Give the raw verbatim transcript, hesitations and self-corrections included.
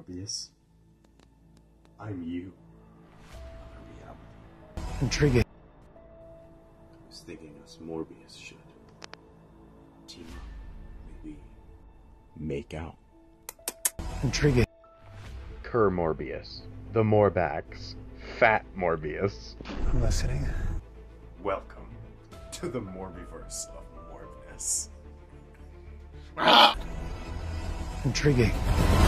Morbius. I'm you. Another reality. Intriguing. I was thinking us Morbius should team up. Maybe make out. Intriguing. Cur Morbius. The Morbax. Fat Morbius. I'm listening. Welcome to the Morbiverse of Morbius. Intriguing.